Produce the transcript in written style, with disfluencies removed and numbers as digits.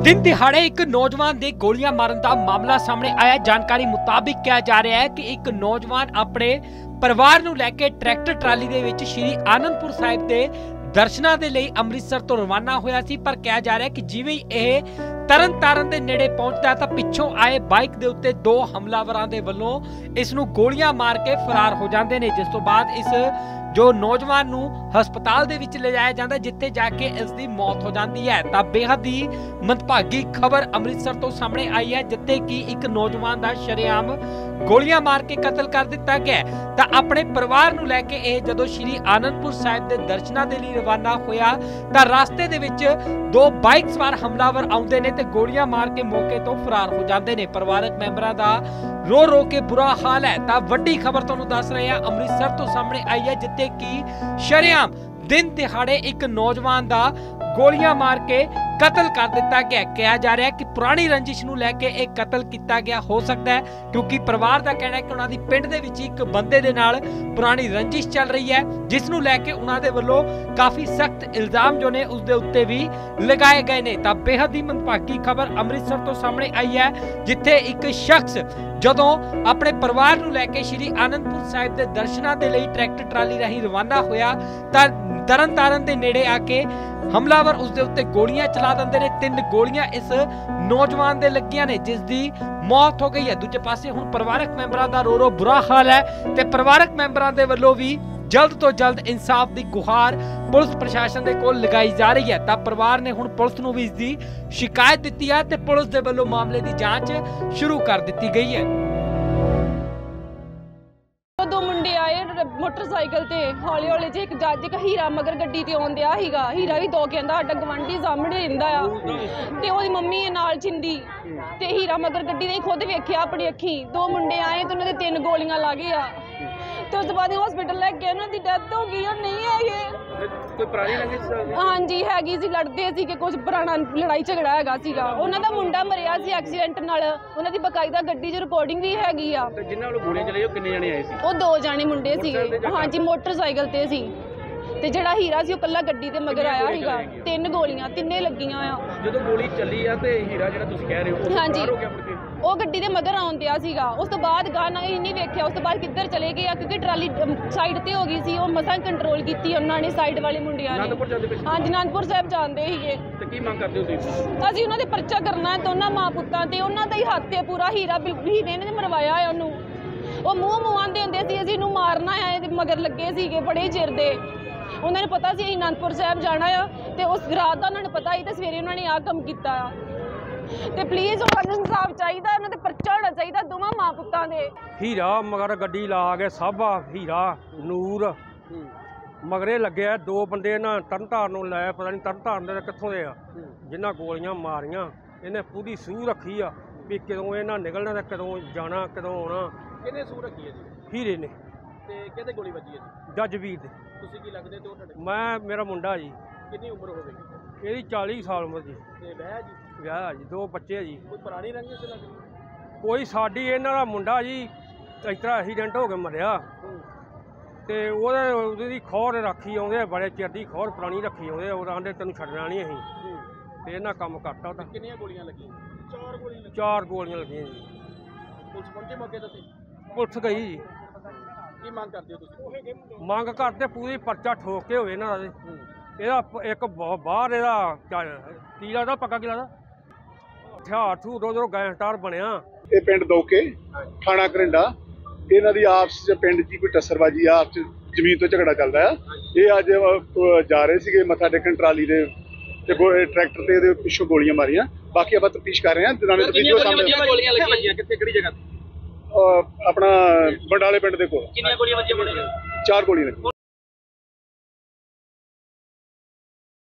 दिन दिहाड़े एक नौजवान दे गोलियां मारन का मामला सामने आया। जानकारी मुताबिक कहा जा रहा है कि एक नौजवान अपने परिवार नूं लैके ट्रैक्टर ट्राली दे विच श्री आनंदपुर साहिब दे दर्शनां दे लई अमृतसर तो रवाना होया सी। पर कहा जा रहा है कि जिवें ही यह तरन तारण दे नेड़े पहुंचदा तां पिछों आए बाइक दे उत्ते दो हमलावरां दे वल्लों इस नूं गोलियां मार के फरार हो जांदे ने, जिस तो बाद इस जो नौजवान नूं हस्पताल दे विच ले जाया जांदा, जिथे जाके इस दी मौत हो जाती है। तां बेहद ही मंदभागी खबर अमृतसर तो सामने आई है, जिथे कि एक नौजवान दा शरेआम गोलियां मार के कतल कर दिता गया। तां अपने परिवार नूं लैके यह जदों श्री आनंदपुर साहिब दे दर्शनां दे लई रवाना होया तां रास्ते दे विच दो बाइक सवार हमलावर आउंदे ने ते गोलियां मार के मौके तो फरार हो जाते हैं। परिवारक मैंबरां दा रो रो के बुरा हाल है। तां वड्डी खबर तुहानूं दस रहे हैं अमृतसर तो सामने आई है, जिथे कि शरेआम दिन दिहाड़े एक नौजवान दा गोलियां मार के कतल कर दिता गया। कहा जा रहा है कि पुरानी रंजिश नूं लैके एक कतल किया गया हो सकता है, क्योंकि परिवार का कहना है कि उन्हां दी पिंड दे विच एक बंदे दे नाल पुरानी रंजिश चल रही है, जिस नूं लैके उन्हां दे वल्लों काफी सख्त इल्जाम जो ने उस दे उत्ते भी लगाए गए ने। तां बेहद ही मंदभागी खबर अमृतसर तो सामने आई है, जिथे एक शख्स जदों अपने परिवार नूं लैके श्री आनंदपुर साहिब दे दर्शनां दे लई ट्रैक्टर ट्राली राहीं रवाना होया तां तरन तारण दे नेड़े आके हमलावर उस दे उत्ते गोलियां चला दिंदे ने। 3 गोलियां इस नौजवान दे लगियां ने, जिस दी मौत हो गई है। दूजे पासे हुण परिवारक मैंबरां दा रो रो बुरा हाल है ते परिवारक मैंबरां दे वल्लों भी जल्द तो जल्द इंसाफ दी गुहार पुलिस प्रशासन दे कोल लगाई जा रही है। तां परिवार ने हुण पुलिस नूं भी इस दी शिकायत दित्ती है ते पुलिस दे वल्लों मामले दी जांच शुरू कर दित्ती गई है। दो मुंडे आए मोटरसाइकिल ते हौली हौली जे एक जज एक हीरा मगर गड्डी ते आउण दिया हीगा। हीरा भी दो कहंदा साडा गवांढी सामने रहिंदा आ ते ओदी मम्मी है नाल छिंदी ते हीरा मगर गड्डी ने खुद वेखिया अपनी अखी। दो मुंडे आए ते उन्हां दे 3 गोलियां लग गई ते उस बाद हॉस्पिटल ले गए, उन्हां दी डेथ हो गई। और नहीं है कोई पुरानी रंजिश? हाँ जी हैगी सी, लड़दे सी कि कुछ पुराना लड़ाई झगड़ा हैगा सीगा। उन्हां दा मुंडा मरिया सी एक्सीडेंट नाल, उन्हां दी बकायदा गड्डी 'च रिकॉर्डिंग भी हैगी आ। ते जिन्हां नूं गोलियां चलाईਆਂ किन्ने जणे आए सी? ਉਹ 2 ਜਾਣੇ ਮੁੰਡੇ ਸੀਗੇ। हाँ जी मोटरसाइकिल ते सी ਤੇ ਜਿਹੜਾ ਹੀਰਾ ਸੀ ਉਹ ਕੱਲਾ ਗੱਡੀ ਤੇ ਮਗਰ ਆਇਆ ਸੀਗਾ। 3 ਗੋਲੀਆਂ ਤਿੰਨੇ ਲੱਗੀਆਂ ਆ। ਜਦੋਂ ਗੋਲੀ ਚੱਲੀ ਆ ਤੇ ਹੀਰਾ ਜਿਹੜਾ ਤੁਸੀਂ ਕਹਿ ਰਹੇ ਹੋ ਉਹ ਹਾਂਜੀ ਬਾਹਰ ਹੋ ਗਿਆ ਮੁੜ ਕੇ? ਉਹ ਗੱਡੀ ਦੇ ਮਗਰ ਆਉਣ ਦਿਆ ਸੀਗਾ। ਉਸ ਤੋਂ ਬਾਅਦ ਗਾਣਾ ਇਹ ਨਹੀਂ ਵੇਖਿਆ, ਉਸ ਤੋਂ ਬਾਅਦ ਕਿੱਧਰ ਚਲੇ ਗਏ ਆ, ਕਿਉਂਕਿ ਟਰਾਲੀ ਸਾਈਡ ਤੇ ਹੋ ਗਈ ਸੀ। ਉਹ ਮਸਾਂ ਕੰਟਰੋਲ ਕੀਤੀ ਉਹਨਾਂ ਨੇ, ਸਾਈਡ ਵਾਲੇ ਮੁੰਡਿਆਂ ਨੇ। ਆਨੰਦਪੁਰ ਜਾਂਦੇ ਪਏ? ਹਾਂਜੀ ਆਨੰਦਪੁਰ ਸਾਹਿਬ ਜਾਂਦੇ ਸੀਗੇ। ਤੇ ਕੀ ਮੰਗ ਕਰਦੇ ਹੋ ਤੁਸੀਂ? ਅਸੀਂ ਉਹਨਾਂ ਦੇ ਪਰਚਾ ਕਰਨਾ ਹੈ ਦੋਨਾਂ ਮਾਂ ਪੁੱਤਾਂ ਤੇ। ਉਹਨਾਂ ਦਾ ਹੀ ਹੱਥ ਹੈ ਪੂਰਾ। ਹੀਰਾ ਹੀਰੇ ਨੇ ਮਰਵਾਇਆ ਹੈ ਉਹਨੂੰ। ਉਹ ਮੂੰਹ ਆਂਦੇ ਹੁੰਦੇ ਸੀ ਅਸੀਂ ਇਹਨੂੰ ਮਾਰਨਾ ਹੈ, ਇਹਦੇ ਮਗਰ ਲੱਗੇ ਸੀਗੇ ਬੜੇ ਚਿਰ ਦੇ। ਉਹਨਾਂ ਨੂੰ ਪਤਾ ਸੀ ਅਸੀਂ ਆਨੰਦਪੁਰ ਸਾਹਿਬ ਜਾਣਾ ਆ ਤੇ ਉਸ ਰਾਤ ਦਾ ਉਹਨਾਂ ਨੂੰ ਪਤਾ ਸੀ ਤੇ ਸਵੇਰੇ ਉਹਨਾਂ ਨੇ ਆਹ ਕੰਮ ਕੀਤਾ ਆ। ਤੇ ਪਲੀਜ਼ ਉਹਨਾਂ ਨੂੰ ਇਨਸਾਫ ਚਾਹੀਦਾ, ਉਹਨਾਂ ਤੇ ਪਰਚਾ ਹੋਣਾ ਚਾਹੀਦਾ ਦੋਵਾਂ ਮਾਂ ਪੁੱਤਾਂ ਦੇ। ਹੀਰਾ ਮਗਰ ਗੱਡੀ ਲਾ ਕੇ ਸਾਬਾ ਹੀਰਾ ਨੂਰ ਮਗਰੇ ਲੱਗਿਆ। 2 ਬੰਦੇ ਇਹਨਾਂ ਤਰਨਤਾਰਨ ਨੂੰ ਲਾਇਆ, ਪਤਾ ਨਹੀਂ ਤਰਨਤਾਰਨ ਦੇ ਕਿੱਥੋਂ ਦੇ ਆ, ਜਿਨ੍ਹਾਂ ਗੋਲੀਆਂ ਮਾਰੀਆਂ। ਇਹਨੇ ਪੂਰੀ ਸੂਹ ਰੱਖੀ ਆ ਵੀ ਕਦੋਂ ਇਹਨਾਂ ਨਿਕਲਣਾ ਤੇ ਕਦੋਂ ਜਾਣਾ, ਕਦੋਂ ਆਉਣਾ। ਕਿਹਨੇ ਸੂਹ ਰੱਖੀ ਹੈ ਜੀ? ਹੀਰੇ ਨੇ। ਤੇ ਕਿਹਦੇ ਗੋਲੀ ਵੱਜੀ ਹੈ ਜੀ? ਜੱਜਵੀਰ ਦੇ। ਤੁਸੀਂ ਕੀ ਲੱਗਦੇ ਤੇ ਉਹ ਤੁਹਾਡੇ? ਮੈਂ ਮੇਰਾ ਮੁੰਡਾ ਜੀ। ਕਿੰਨੀ ਉਮਰ ਹੋਵੇਗੀ? ਇਹਦੀ 40 ਸਾਲ ਉਮਰ ਜੀ। ਤੇ ਵਿਆਹ ਜੀ? ਵਿਆਹ ਜੀ, 2 ਬੱਚੇ ਜੀ। ਕੋਈ ਪੁਰਾਣੀ ਰੰਜਿਸ਼ ਲੱਗਦੀ? ਕੋਈ ਸਾਡੀ ਇਹਨਾਂ ਦਾ ਮੁੰਡਾ ਜੀ ਇਸ ਤਰ੍ਹਾਂ ਐਕਸੀਡੈਂਟ ਹੋ ਕੇ ਮਰਿਆ ਤੇ ਉਹਦੀ ਖੋਰ ਰੱਖੀ ਆਉਂਦੇ, ਬੜੇ ਚਿਰ ਦੀ ਖੋਰ ਪੁਰਾਣੀ ਰੱਖੀ ਆਉਂਦੇ। ਉਹ ਕਹਿੰਦੇ ਤੈਨੂੰ ਛੱਡਣਾ ਨਹੀਂ ਅਸੀਂ, ਤੇ ਇਹਨਾਂ ਕੰਮ ਕਰਤਾ ਉਹਦਾ। ਕਿੰਨੀਆਂ ਗੋਲੀਆਂ ਲੱਗੀਆਂ? 4 ਗੋਲੀਆਂ ਲੱਗੀਆਂ। 4 ਗੋਲੀਆਂ ਲੱਗੀਆਂ ਜੀ। ਪੁਲਿਸ ਪਹੁੰਚੇ ਮੌਕੇ ਤੇ? ਪੁਲਿਸ ਗਈ ਜੀ। ਕੀ ਮੰਗ ਕਰਦੇ ਹੋ ਤੁਸੀਂ? ਮੰਗ ਕਰਦੇ ਪੂਰੀ ਪਰਚਾ ਠੋਕ ਕੇ ਹੋਵੇ ਇਹਨਾਂ ਦਾ। ਇਹਦਾ ਇੱਕ ਬਾਹਰ ਇਹਦਾ ਕੀ ਲੱਗਦਾ, ਪੱਕਾ ਕੀ ਲੱਗਦਾ, ਹਥਿਆਰ ਥੂ ਰੋ ਗੈਂਗਸਟਰ ਬਣਿਆ। ਇਹ ਪਿੰਡ ਦੋਕੇ ਥਾਣਾ ਕਰਿੰਡਾ, ਇਹਨਾਂ ਦੀ ਆਪਸ ਚ ਪਿੰਡ 'ਚ ਕੋਈ ਟੱਸਰਬਾਜੀ ਆ, ਆਪਸ ਜ਼ਮੀਨ ਤੋਂ ਝਗੜਾ ਚੱਲਦਾ ਆ। ਇਹ ਅੱਜ ਜਾ ਰਹੇ ਸੀਗੇ ਮੱਥਾ ਟੇਕਣ ਟਰਾਲੀ ਦੇ ਤੇ ਟਰੈਕਟਰ ਤੇ ਇਹਦੇ ਪਿੱਛੋਂ ਗੋਲੀਆਂ ਮਾਰੀਆਂ। ਬਾਕੀ ਆਪਾਂ ਤਫਤੀਸ਼ ਕਰ ਰਹੇ ਹਾਂ। ਗੋਲੀਆਂ ਲੱਗੀਆਂ ਕਿੱਥੇ, ਕਿਹੜੀ ਜਗ੍ਹਾ ਤੇ? ਆਪਣਾ ਬੰਡਾਲੇ ਪਿੰਡ ਦੇ ਕੋਲ। ਕਿੰਨੀਆਂ ਗੋਲੀਆਂ ਵੱਜੀਆਂ? 4 ਗੋਲੀਆਂ ਲੱਗੀਆਂ।